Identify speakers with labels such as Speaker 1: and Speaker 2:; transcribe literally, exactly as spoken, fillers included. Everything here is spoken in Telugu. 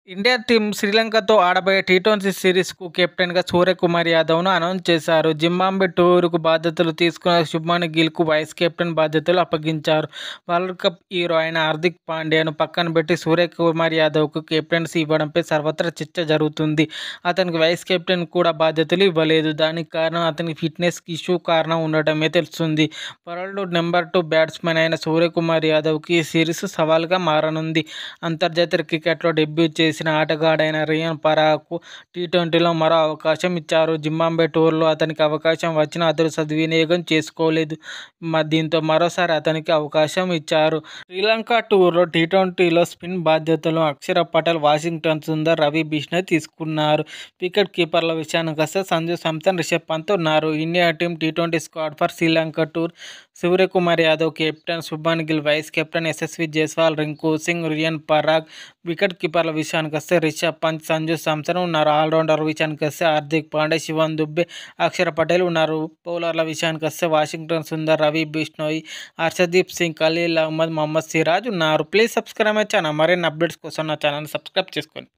Speaker 1: ఇండియా టీమ్ శ్రీలంకతో ఆడబోయే టీ ట్వంటీ సిరీస్‌కు కెప్టెన్‌గా సూర్యకుమార్ యాదవ్‌ను అనౌన్స్ చేశారు. జింబాబ్వే టూర్‌కు బాధ్యతలు తీసుకున్న శుభ్మన్ గిల్‌కు వైస్ కెప్టెన్ బాధ్యతలు అప్పగించారు. వరల్డ్ కప్ హీరో అయిన హార్దిక్ పాండ్యాను పక్కనబెట్టి సూర్యకుమార్ యాదవ్‌కు కెప్టెన్సీ ఇవ్వడంపై సర్వత్రా చర్చ జరుగుతుంది. అతనికి వైస్ కెప్టెన్ కూడా బాధ్యతలు ఇవ్వలేదు. దానికి కారణం అతని ఫిట్నెస్ ఇష్యూ కారణం ఉండటమే తెలుస్తుంది. వరల్డ్ నెంబర్ టూ బ్యాట్స్‌మన్ అయిన సూర్యకుమార్ యాదవ్‌కి ఈ సిరీస్ సవాల్‌గా మారనుంది. అంతర్జాతీయ క్రికెట్లో డెబ్యూ చేసిన ఆటగాడైన రియాన్ పరాగ్‌కు టీ ట్వంటీలో మరో అవకాశం ఇచ్చారు. జింబాబ్వే టూర్లో అతనికి అవకాశం వచ్చినా అతడు సద్వినియోగం చేసుకోలేదు. దీంతో మరోసారి అతనికి అవకాశం ఇచ్చారు. శ్రీలంక టూర్లో టీ ట్వంటీలో స్పిన్ బాధ్యతలను అక్షర్ పటేల్, వాషింగ్టన్ సుందర్, రవి బిష్ణోయ్ తీసుకున్నారు. వికెట్ కీపర్ల విషయానికొస్తే సంజు శాంసన్, రిషభ్ పంత్ ఉన్నారు. India team T twenty squad for Sri Lanka tour Suryakumar Yadav captain, Shubman Gill vice captain, Yashasvi Jaiswal, Rinku Singh, Riyan Parag. Wicket కీపర్ల విషయానికొస్తే రిషభ్ పంత్, సంజు శాంసన్ ఉన్నారు. ఆల్రౌండర్ విషయానికొస్తే హార్దిక్ పాండ్యా, శివమ్ దుబే, అక్షర్ పటేల్ ఉన్నారు. బౌలర్ల విషయానికొస్తే వాషింగ్టన్ సుందర్, రవి బిష్ణోయ్, హర్షదీప్ సింగ్, ఖలీల్ అహ్మద్, మహమ్మద్ సిరాజ్ ఉన్నారు. Please subscribe my channel. మరిన్ని అప్డేట్స్ కోసం నా ఛానల్ని సబ్స్క్రైబ్ చేసుకోండి.